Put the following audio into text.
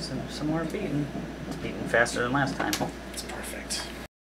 some more beating. Beating faster than last time. It's perfect.